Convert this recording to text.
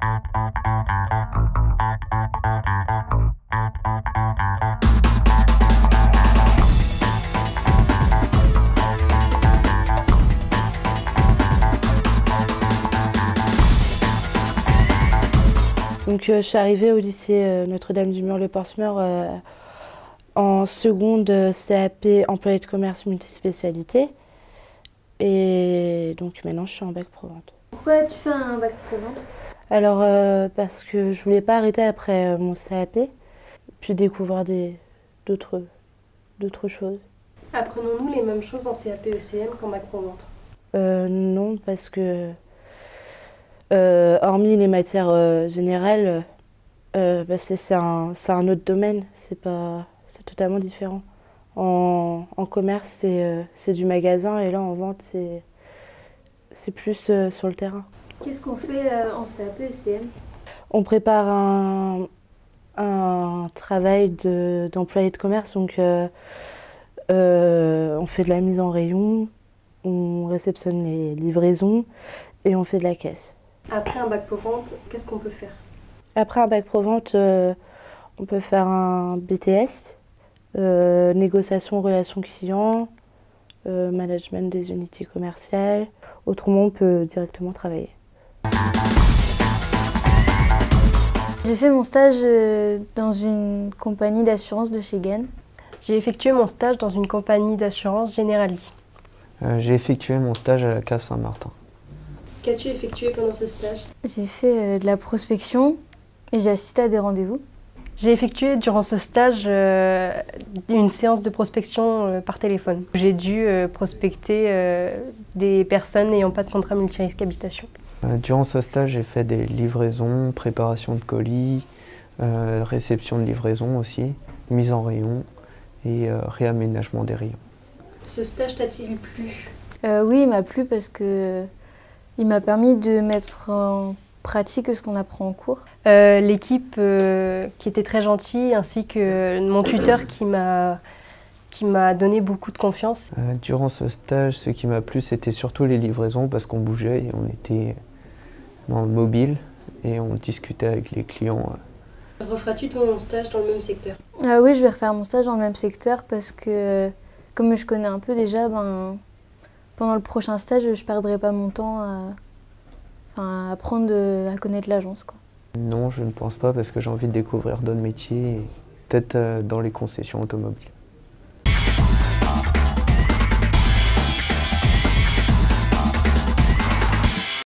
Donc, je suis arrivée au lycée Notre-Dame-du-Mur-le-Portsmure en seconde CAP employé de commerce multispécialité. Et donc maintenant je suis en bac pro-vente. Pourquoi tu fais un bac pro-vente? Alors parce que je voulais pas arrêter après mon CAP, puis découvrir d'autres choses. Apprenons-nous les mêmes choses en CAP ECM qu'en bac pro-vente? Non, parce que hormis les matières générales, c'est un autre domaine, c'est totalement différent. En commerce, c'est du magasin, et là en vente, c'est plus sur le terrain. Qu'est-ce qu'on fait en CAP ECM? On prépare un travail d'employé de commerce, donc on fait de la mise en rayon, on réceptionne les livraisons et on fait de la caisse. Après un bac pro-vente, qu'est-ce qu'on peut faire? Après un bac pro-vente, on peut faire un BTS, négociation, relations clients, management des unités commerciales. Autrement, on peut directement travailler. J'ai fait mon stage dans une compagnie d'assurance de chez Gaine. J'ai effectué mon stage dans une compagnie d'assurance Generali. J'ai effectué mon stage à la CAF Saint-Martin. Qu'as-tu effectué pendant ce stage? J'ai fait de la prospection et j'ai assisté à des rendez-vous. J'ai effectué durant ce stage une séance de prospection par téléphone. J'ai dû prospecter des personnes n'ayant pas de contrat multirisque habitation. Durant ce stage, j'ai fait des livraisons, préparation de colis, réception de livraison aussi, mise en rayon et réaménagement des rayons. Ce stage t'a-t-il plu? Oui, il m'a plu parce que il m'a permis de mettre en pratique ce qu'on apprend en cours. L'équipe qui était très gentille, ainsi que mon tuteur qui m'a donné beaucoup de confiance. Durant ce stage, ce qui m'a plu, c'était surtout les livraisons parce qu'on bougeait et on était dans le mobile et on discutait avec les clients. Referas-tu ton stage dans le même secteur? Oui, je vais refaire mon stage dans le même secteur parce que, comme je connais un peu déjà, pendant le prochain stage, je ne perdrai pas mon temps à apprendre à connaître l'agence, quoi. Non, je ne pense pas parce que j'ai envie de découvrir d'autres métiers, peut-être dans les concessions automobiles.